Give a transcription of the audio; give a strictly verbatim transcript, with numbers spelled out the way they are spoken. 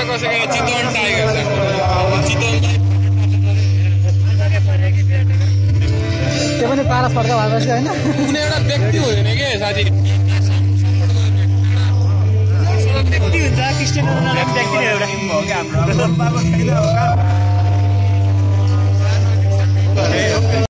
कसैको चितवन टाइगर छ चितवनलाई त्यो पनि पारा फर्का भएको छ हैन कुनै एउटा व्यक्ति हुँदैन के साथी व्यक्ति हुन्छ क्रिस्टियानो रोनाल्डो व्यक्ति नै एउटा हो के हाम्रो पाएको छैन